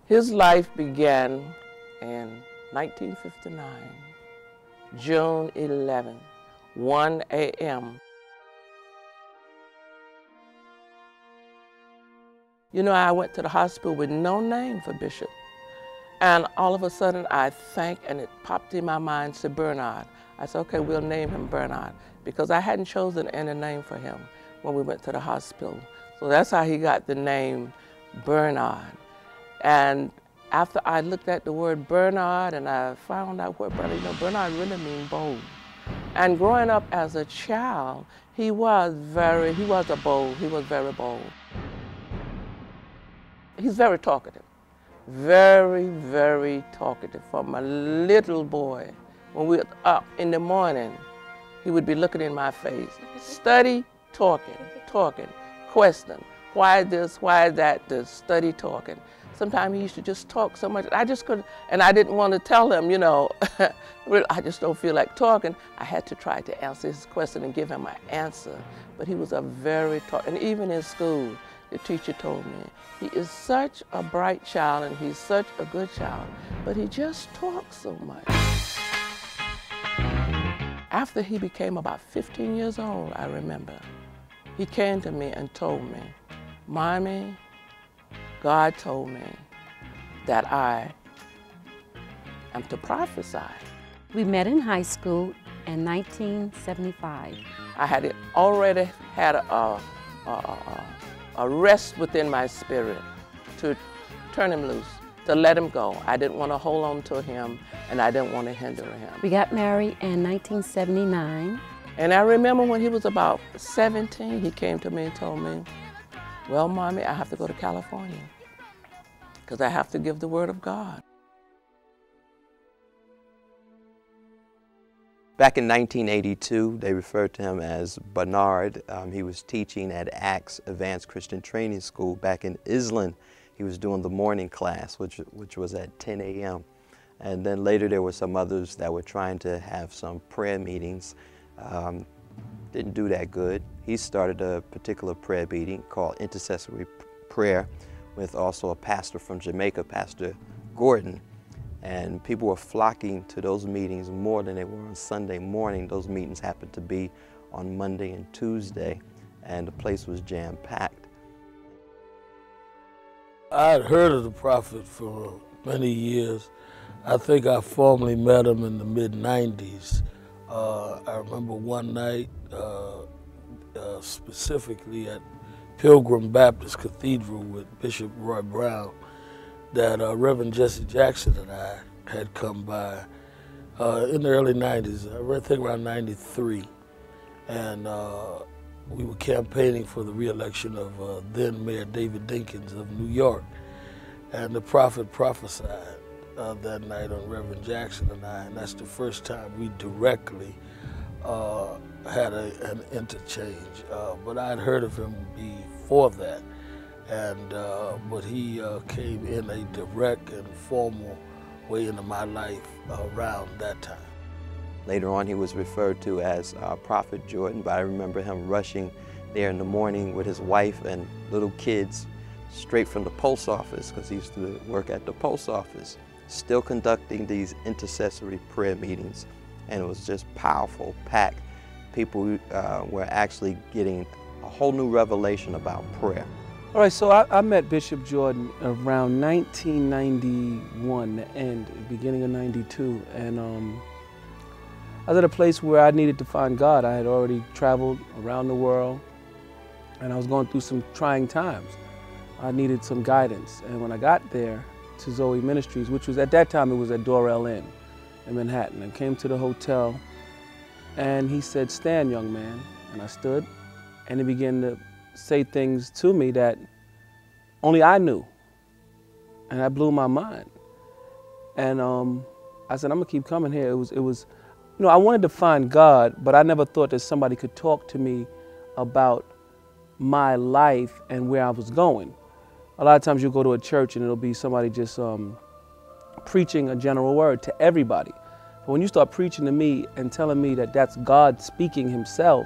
His life began in 1959, June 11, 1 a.m. You know, I went to the hospital with no name for Bishop. And all of a sudden I think, and it popped in my mind, to Bernard. I said, okay, we'll name him Bernard, because I hadn't chosen any name for him when we went to the hospital. So that's how he got the name Bernard. And after I looked at the word Bernard and I found out what Bernard, Bernard really means bold. And growing up as a child, he was very bold. He's very talkative. Very, very talkative. From a little boy, when we were up in the morning, he would be looking in my face. Study, talking, question. Why this, why that, study talking. Sometimes he used to just talk so much, I just couldn't, and I didn't want to tell him, I just don't feel like talking. I had to try to answer his question and give him an answer. But he was a very and even in school, the teacher told me, he is such a bright child and he's such a good child, but he just talks so much. After he became about 15 years old, I remember, he came to me and told me, Mommy, God told me that I am to prophesy. We met in high school in 1975. I had already had a rest within my spirit to turn him loose, to let him go. I didn't want to hold on to him, and I didn't want to hinder him. We got married in 1979. And I remember when he was about 17, he came to me and told me, well, Mommy, I have to go to California because I have to give the word of God. Back in 1982, they referred to him as Bernard. He was teaching at ACTS Advanced Christian Training School back in Island. He was doing the morning class, which was at 10 a.m. And then later there were some others that were trying to have some prayer meetings. Didn't do that good. He started a particular prayer meeting called Intercessory Prayer with also a pastor from Jamaica, Pastor Gordon. And people were flocking to those meetings more than they were on Sunday morning. Those meetings happened to be on Monday and Tuesday, and the place was jam-packed. I had heard of the prophet for many years. I think I formally met him in the mid-90s. I remember one night, specifically at Pilgrim Baptist Cathedral with Bishop Roy Brown, that Reverend Jesse Jackson and I had come by in the early 90s, I think around 93. And we were campaigning for the re-election of then Mayor David Dinkins of New York. And the prophet prophesied that night on Reverend Jackson and I, and that's the first time we directly had an interchange. But I'd heard of him before that. But he came in a direct and formal way into my life around that time. Later on, he was referred to as Prophet Jordan, but I remember him rushing there in the morning with his wife and little kids straight from the post office, because he used to work at the post office, still conducting these intercessory prayer meetings. And it was just powerful, packed. People were actually getting a whole new revelation about prayer. All right, so I met Bishop Jordan around 1991, the end, beginning of 92, and I was at a place where I needed to find God. I had already traveled around the world, and I was going through some trying times. I needed some guidance, and when I got there to Zoe Ministries, which was at that time, it was at Dorel Inn in Manhattan, I came to the hotel, and he said, "Stand, young man," and I stood, and he began to say things to me that only I knew, and that blew my mind. And I said, I'm gonna keep coming here. It was, I wanted to find God, but I never thought that somebody could talk to me about my life and where I was going. A lot of times you go to a church and it'll be somebody just preaching a general word to everybody. But when you start preaching to me and telling me that that's God speaking himself,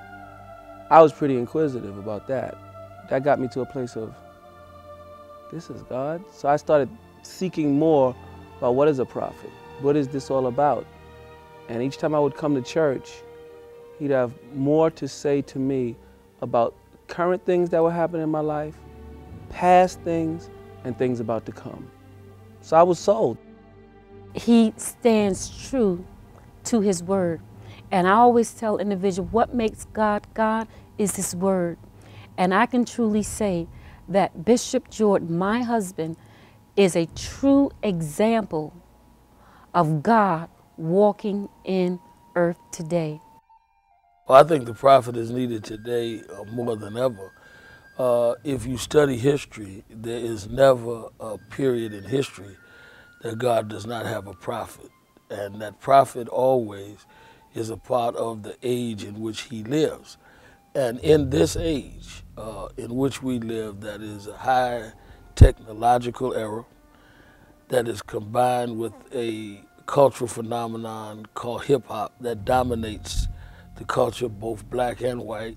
I was pretty inquisitive about that. That got me to a place of, this is God? So I started seeking more about what is a prophet? What is this all about? And each time I would come to church, he'd have more to say to me about current things that were happening in my life, past things, and things about to come. So I was sold. He stands true to his word. And I always tell individuals, what makes God God is his word. And I can truly say that Bishop Jordan, my husband, is a true example of God walking in earth today. Well, I think the prophet is needed today more than ever. If you study history, there is never a period in history that God does not have a prophet. And that prophet always is a part of the age in which he lives. And in this age in which we live, that is a high technological era that is combined with a cultural phenomenon called hip hop that dominates the culture, both black and white.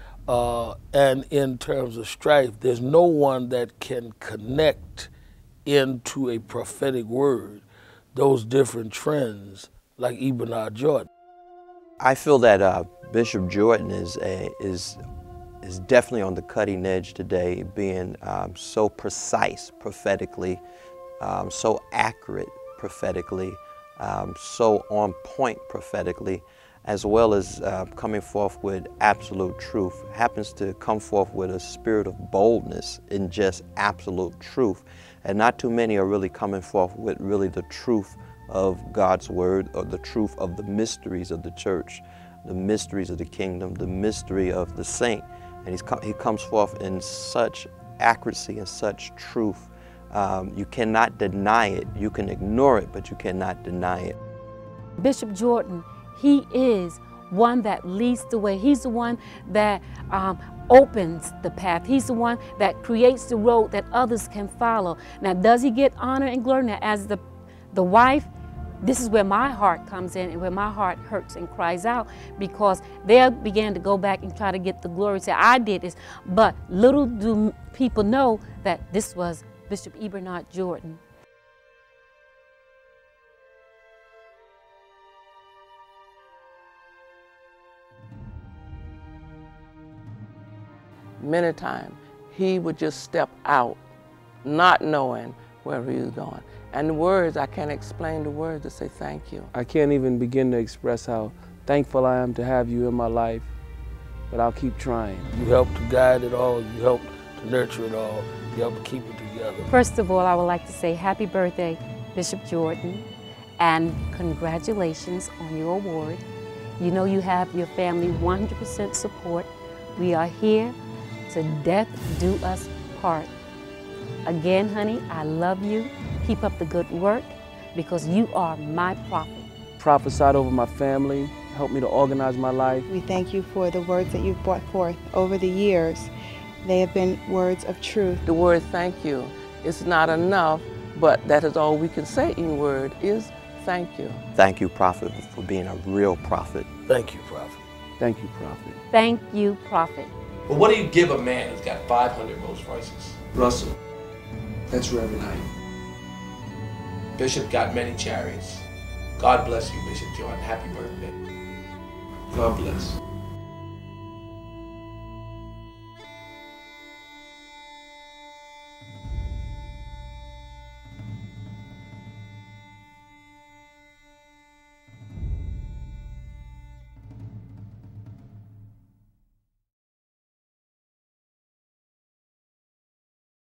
And in terms of strife, there's no one that can connect into a prophetic word those different trends like Bernard Jordan. I feel that Bishop Jordan is definitely on the cutting edge today, being so precise prophetically, so accurate prophetically, so on point prophetically, as well as coming forth with absolute truth. Happens to come forth with a spirit of boldness in just absolute truth. And not too many are really coming forth with really the truth of God's word, or the truth of the mysteries of the church, the mysteries of the kingdom, the mystery of the saint. And he comes forth in such accuracy and such truth. You cannot deny it. You can ignore it, but you cannot deny it. Bishop Jordan, he is one that leads the way. He's the one that opens the path. He's the one that creates the road that others can follow. Now, does he get honor and glory? Now, as the wife, this is where my heart comes in and where my heart hurts and cries out, because they began to go back and try to get the glory, say, I did this. But little do people know that this was Bishop Bernard Jordan. Many times, he would just step out, not knowing where he was going. And the words, I can't explain the words to say thank you. I can't even begin to express how thankful I am to have you in my life, but I'll keep trying. You helped to guide it all. You helped to nurture it all. You helped to keep it together. First of all, I would like to say happy birthday, Bishop Jordan, and congratulations on your award. You know you have your family 100% support. We are here to death do us part. Again, honey, I love you. Keep up the good work, because you are my prophet. Prophesied over my family, helped me to organize my life. We thank you for the words that you've brought forth over the years. They have been words of truth. The word thank you is not enough, but that is all we can say in word is thank you. Thank you, prophet, for being a real prophet. Thank you, prophet. Thank you, prophet. Thank you, prophet. But what do you give a man who's got 500 Rolls Royces? Russell, that's Reverend Hyde. Bishop got many chariots. God bless you, Bishop Jordan. Happy birthday. God bless.